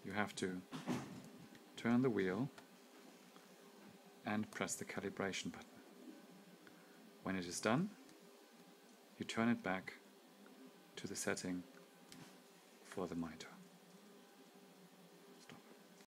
you have to turn the wheel and press the calibration button. When it is done, you turn it back to the setting for the monitor.